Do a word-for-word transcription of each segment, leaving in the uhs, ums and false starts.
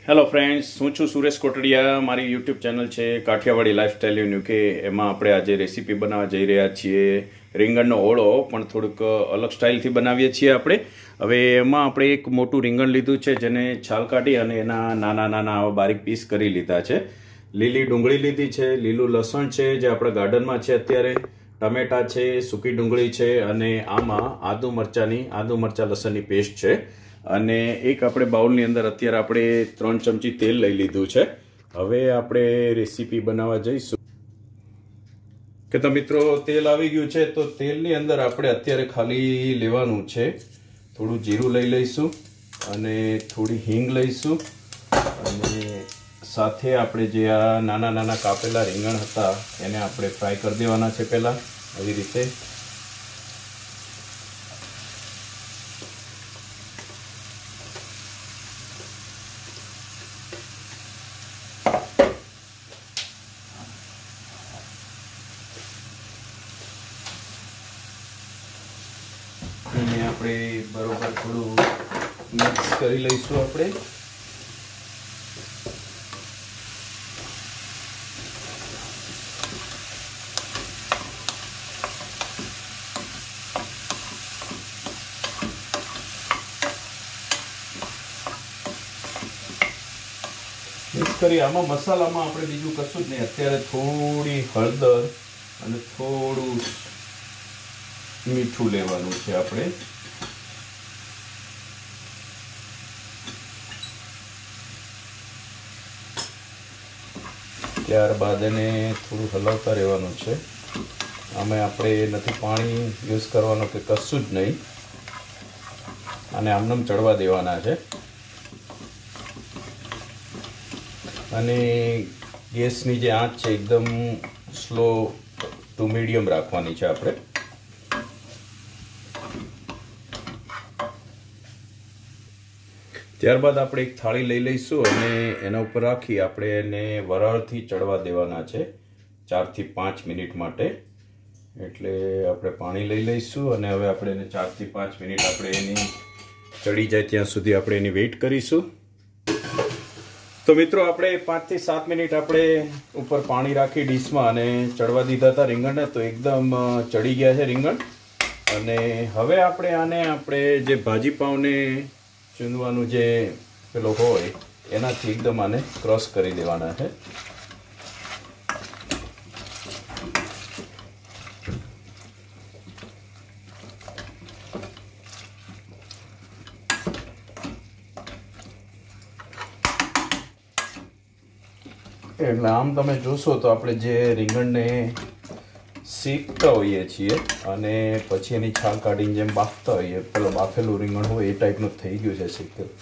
Hello friends, હું છું સુરેશ કોટડિયા. મારી યુટ્યુબ ચેનલ છે કાઠિયાવાડી લાઈફસ્ટાઈલ ઇન યુકે. એમાં આપણે આજે રેસીપી બનાવવા જઈ રહ્યા છીએ રીંગણનો ઓળો, પણ થોડુંક અલગ સ્ટાઇલથી બનાવીએ છીએ આપણે. હવે એમાં આપણે એક મોટું રીંગણ લીધું છે, જેને છાલ કાઢી અને એના નાના નાના આવા બારીક પીસ કરી લીધા છે. લીલી ડુંગળી લીધી છે, લીલું લસણ છે જે આપણા ગાર્ડનમાં છે અત્યારે, ટમેટા છે, સૂકી ડુંગળી છે, અને આમાં આદુ મરચાંની આદુ મરચાં લસણની પેસ્ટ છે. અને એક આપણે બાઉલની અંદર અત્યારે આપણે ત્રણ ચમચી તેલ લઈ લીધું છે. હવે આપણે રેસીપી બનાવવા જઈશું. કે તો મિત્રો, તેલ આવી ગયું છે, તો તેલની અંદર આપણે અત્યારે ખાલી લેવાનું છે થોડું જીરું લઈ લઈશું, અને થોડી હિંગ લઈશું, અને સાથે આપણે જે આ નાના નાના કાપેલા રીંગણ હતા એને આપણે ફ્રાય કરી દેવાના છે પહેલાં આવી રીતે. અને આપણે બરોબર થોડું મિક્સ કરી લઈશું. આપણે મિક્સ કરી આમાં મસાલામાં આપણે બીજું કશું જ નહીં. અત્યારે થોડી હળદર અને થોડું મીઠું લેવાનું છે આપણે. ત્યારબાદ એને થોડું હલાવતા રહેવાનું છે. આમાં આપણે નથી પાણી યુઝ કરવાનો કે કશું જ નહીં, અને આમનામ ચડવા દેવાના છે. અને ગેસની જે આંચ છે એકદમ સ્લો ટુ મીડિયમ રાખવાની છે આપણે. ત્યારબાદ આપણે એક થાળી લઈ લઈશું અને એના ઉપર રાખી આપણે એને વરાળથી ચડવા દેવાના છે ચારથી પાંચ મિનિટ માટે. એટલે આપણે પાણી લઈ લઈશું અને હવે આપણે એને ચારથી પાંચ મિનિટ આપણે એની ચડી જાય ત્યાં સુધી આપણે એની વેઇટ કરીશું. તો મિત્રો, આપણે પાંચથી સાત મિનિટ આપણે ઉપર પાણી રાખી ડીશમાં અને ચડવા દીધા હતા રીંગણને, તો એકદમ ચડી ગયા છે રીંગણ. અને હવે આપણે આને આપણે જે ભાજી પાવને ચૂંદવાનું જે પેલો હોય એનાથી એકદમ આને ક્રોસ કરી દેવાના છે. એટલે આમ તમે જોશો તો આપણે જે રીંગણને શેકતા હોઈએ છીએ અને પછી એની છાલ કાઢીને જેમ બાફતા હોઈએ, પેલો બાફેલું રીંગણ હોય એ ટાઈપનું થઈ ગયું છે શેકેલું.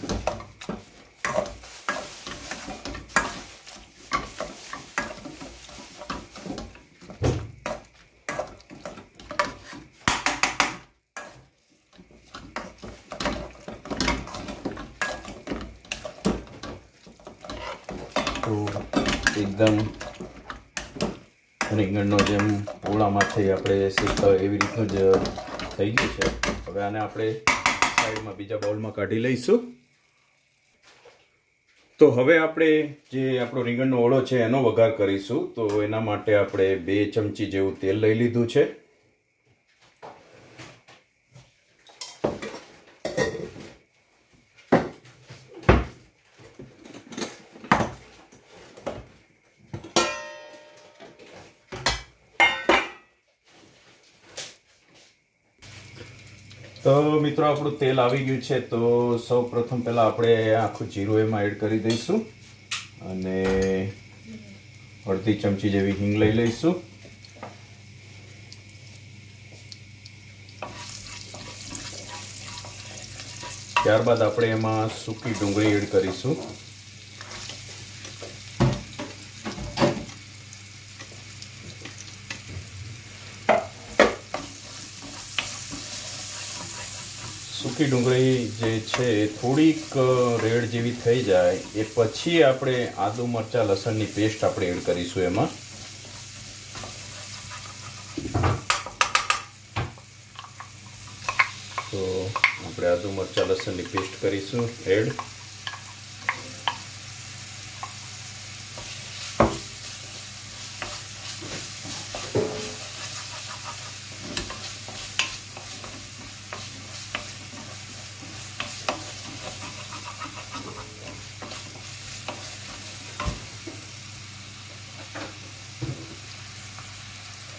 તો એકદમ રીંગણનો જેમ ઓળામાંથી આપણે શેકતા હોય એવી રીતનું જ થઈ ગયું છે. હવે આને આપણે સાઈડમાં બીજા બાઉલમાં કાઢી લઈશું. તો હવે આપણે જે આપણો રીંગણનો ઓળો છે એનો વઘાર કરીશું. તો એના માટે આપણે બે ચમચી જેવું તેલ લઈ લીધું છે. તો મિત્રો, આપણું તેલ આવી ગયું છે. તો સૌ પ્રથમ પહેલાં આપણે આખું જીરું એમાં એડ કરી દઈશું અને અડધી ચમચી જેવી હિંગ લઈ લઈશું. ત્યારબાદ આપણે એમાં સૂકી ડુંગળી એડ કરીશું. સૂકી ડુંગળી જે છે થોડીક રેડ જેવી થઈ જાય એ પછી આપણે આદુ મરચાં લસણની પેસ્ટ આપણે એડ કરીશું એમાં. તો આપણે આદુ મરચાં લસણની પેસ્ટ કરીશું એડ.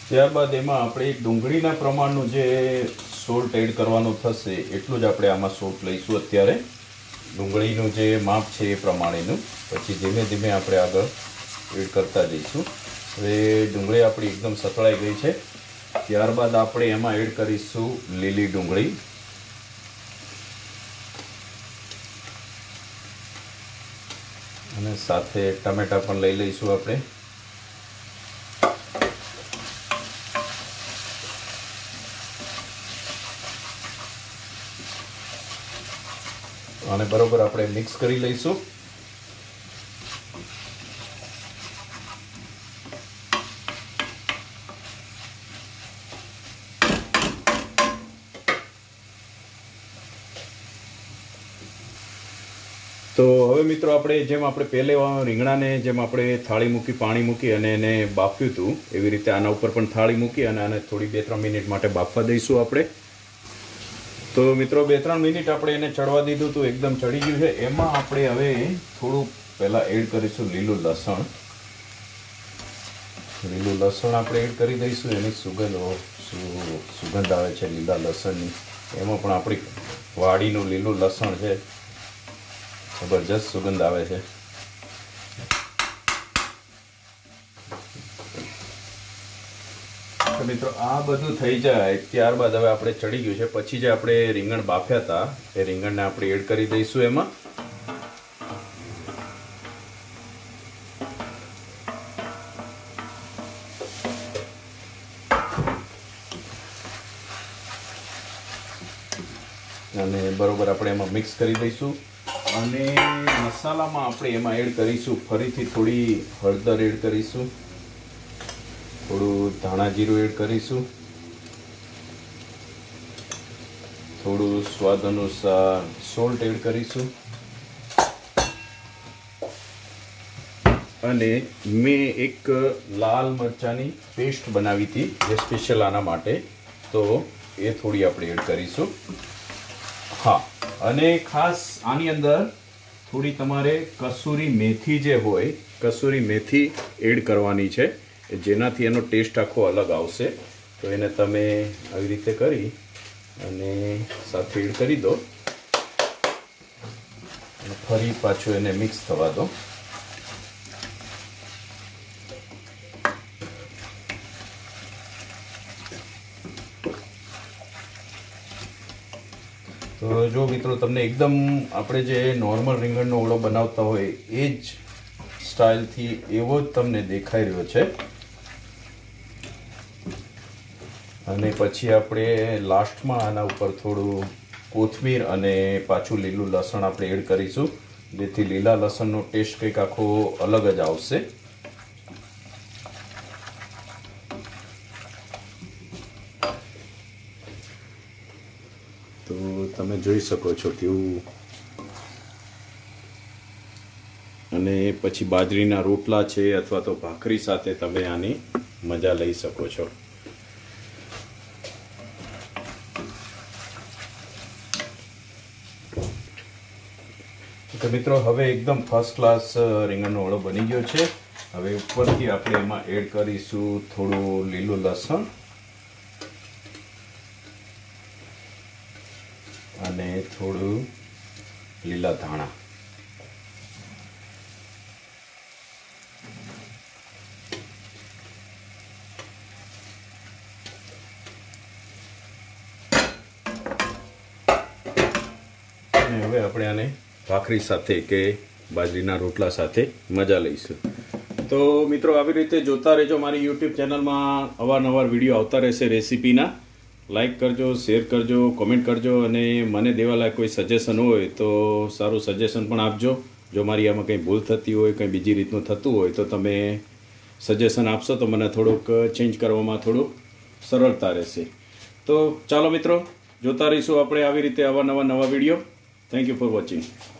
ત્યારબાદ એમાં આપણે ડુંગળીના પ્રમાણનું જે સોલ્ટ એડ કરવાનું થશે એટલું જ આપણે આમાં સોલ્ટ લઈશું અત્યારે. ડુંગળીનું જે માપ છે એ પ્રમાણેનું. પછી ધીમે ધીમે આપણે આગળ એડ કરતા જઈશું. હવે ડુંગળી આપણી એકદમ સતળાઈ ગઈ છે. ત્યારબાદ આપણે એમાં એડ કરીશું લીલી ડુંગળી. અને સાથે ટમેટા પણ લઈ લઈશું આપણે. અને બરોબર આપણે મિક્સ કરી લઈશું. તો હવે મિત્રો આપણે જેમ આપણે પહેલે રીંગણાને જેમ આપણે થાળી મૂકી પાણી મૂકી અને એને બાફ્યું હતું એવી રીતે આના ઉપર પણ થાળી મૂકી અને આને થોડી બે ત્રણ મિનિટ માટે બાફવા દઈશું આપણે. તો મિત્રો બે ત્રણ મિનિટ આપણે એને ચડવા દીધું હતું, એકદમ ચડી ગયું છે. એમાં આપણે હવે થોડું પહેલાં એડ કરીશું લીલું લસણ. લીલું લસણ આપણે એડ કરી દઈશું. એની સુગંધ સુગંધ આવે છે લીલા લસણની. એમાં પણ આપણી વાડીનું લીલું લસણ છે, જબરજસ્ત સુગંધ આવે છે. તો મિત્રો આ બધું થઈ જાય ત્યારબાદ હવે આપણે ચડી ગયું છે. પછી જે આપણે રીંગણ બાફ્યા હતા એ રીંગણને આપણે એડ કરી દઈશું એમાં. અને બરોબર આપણે એમાં મિક્સ કરી દઈશું. અને મસાલામાં આપણે એમાં એડ કરીશું ફરીથી થોડી હળદર એડ કરીશું, થોડું ધાણા જીરું એડ કરીશું, થોડું સ્વાદ અનુસાર સોલ્ટ એડ કરીશું. અને મેં એક લાલ મરચાંની પેસ્ટ બનાવી હતી જે સ્પેશિયલ આના માટે, તો એ થોડી આપણે એડ કરીશું. હા, અને ખાસ આની અંદર થોડી તમારે કસૂરી મેથી જે હોય કસૂરી મેથી એડ કરવાની છે, જેનાથી એનો ટેસ્ટ આખો અલગ આવશે. તો એને તમે આવી રીતે કરી અને સાથે એડ કરી દો અને ફરી પાછું એને મિક્સ થવા દો. તો જો મિત્રો તમને એકદમ આપણે જે નોર્મલ રીંગણનો ઓળો બનાવતા હોય એ જ સ્ટાઇલથી એવો જ તમને દેખાઈ રહ્યો છે. અને પછી આપણે લાસ્ટમાં આના ઉપર થોડું કોથમીર અને પાછું લીલું લસણ આપણે એડ કરીશું, જેથી લીલા લસણનો ટેસ્ટ કંઈક આખો અલગ જ આવશે. તો તમે જોઈ શકો છો કેવું. અને પછી બાજરીના રોટલા છે અથવા તો ભાખરી સાથે તમે આની મજા લઈ શકો છો. તો મિત્રો હવે એકદમ ફર્સ્ટ ક્લાસ રીંગણનો ઓળો બની ગયો છે. હવે ઉપરથી આપણે એમાં એડ કરીશું થોડું લીલું લસણ અને થોડું લીલા ધાણા. અને હવે આપણે આને ભાખરી સાથે કે બાજરીના રોટલા સાથે મજા લઈશું. તો મિત્રો આવી રીતે જોતા રહેજો. મારી યુટ્યુબ ચેનલમાં અવારનવાર વિડીયો આવતા રહેશે રેસીપીના. લાઈક કરજો, શેર કરજો, કોમેન્ટ કરજો અને મને દેવાલાયક કોઈ સજેશન હોય તો સારું સજેશન પણ આપજો. જો મારી આમાં કંઈ ભૂલ થતી હોય, કંઈ બીજી રીતનું થતું હોય તો તમે સજેશન આપશો તો મને થોડુંક ચેન્જ કરવામાં થોડુંક સરળતા રહેશે. તો ચાલો મિત્રો જોતા રહીશું આપણે આવી રીતે અવારનવાર નવા video. Thank you for watching.